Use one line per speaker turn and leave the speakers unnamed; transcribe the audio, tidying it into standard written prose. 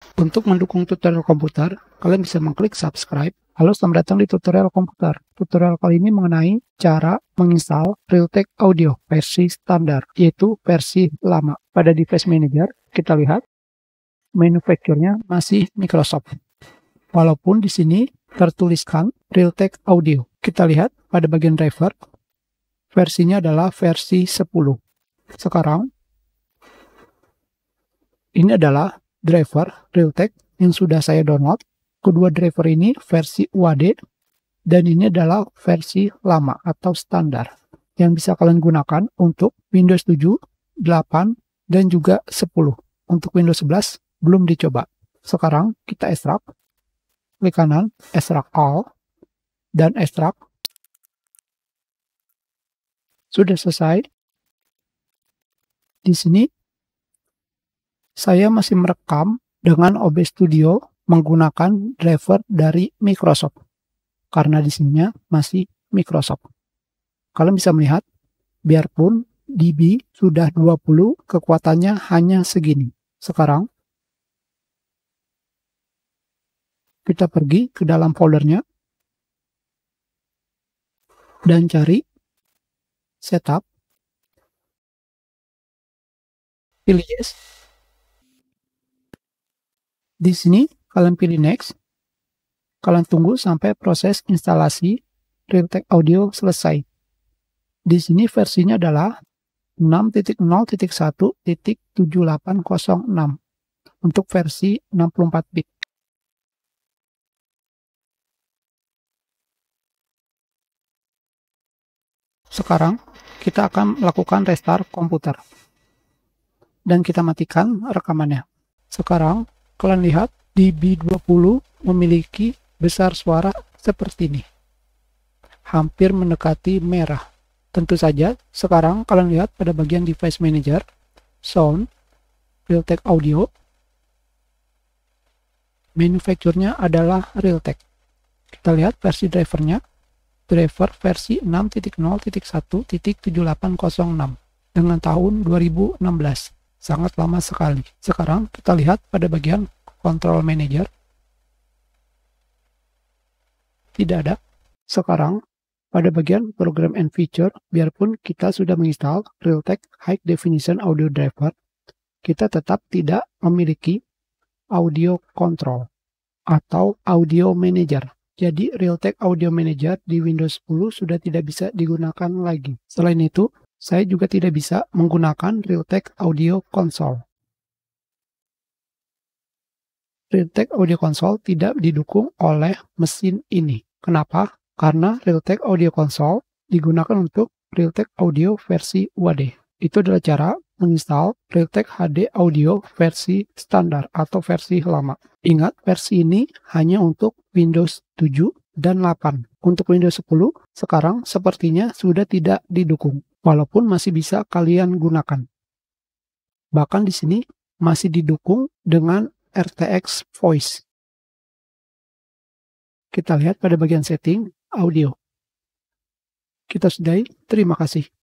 Untuk mendukung tutorial komputer, kalian bisa mengklik subscribe. Halo, selamat datang di tutorial komputer. Tutorial kali ini mengenai cara menginstal Realtek Audio versi standar, yaitu versi lama. Pada device manager, kita lihat manufacturer-nya masih Microsoft. Walaupun di sini tertuliskan Realtek Audio. Kita lihat pada bagian driver, versinya adalah versi 10. Sekarang, ini adalah driver Realtek yang sudah saya download. Kedua driver ini versi UAD dan ini adalah versi lama atau standar yang bisa kalian gunakan untuk Windows 7, 8, dan juga 10. Untuk Windows 11 belum dicoba. Sekarang kita extract, klik kanan, extract all, dan extract. Sudah selesai. Di sini saya masih merekam dengan OBS Studio menggunakan driver dari Microsoft. Karena di sininya masih Microsoft. Kalian bisa melihat, biarpun DB sudah 20, kekuatannya hanya segini. Sekarang, kita pergi ke dalam foldernya, dan cari setup, pilih yes. Di sini, kalian pilih next. Kalian tunggu sampai proses instalasi Realtek Audio selesai. Di sini versinya adalah 6.0.1.7806 untuk versi 64 bit. Sekarang kita akan melakukan restart komputer dan kita matikan rekamannya. Sekarang kalian lihat DB20 memiliki besar suara seperti ini, hampir mendekati merah. Tentu saja sekarang kalian lihat pada bagian device manager, sound, Realtek Audio, manufacturer-nya adalah Realtek. Kita lihat versi drivernya, driver versi 6.0.1.7806 dengan tahun 2016. Sangat lama sekali. Sekarang kita lihat pada bagian control manager. Tidak ada. Sekarang pada bagian program and feature, biarpun kita sudah menginstal Realtek High Definition Audio Driver, kita tetap tidak memiliki audio control atau audio manager. Jadi Realtek Audio Manager di Windows 10 sudah tidak bisa digunakan lagi. Selain itu, saya juga tidak bisa menggunakan Realtek Audio Console. Realtek Audio Console tidak didukung oleh mesin ini. Kenapa? Karena Realtek Audio Console digunakan untuk Realtek Audio versi UAD. Itu adalah cara menginstal Realtek HD Audio versi standar atau versi lama. Ingat, versi ini hanya untuk Windows 7 dan 8. Untuk Windows 10, sekarang sepertinya sudah tidak didukung, walaupun masih bisa kalian gunakan. Bahkan di sini masih didukung dengan RTX Voice. Kita lihat pada bagian setting audio. Kita sudahi, terima kasih.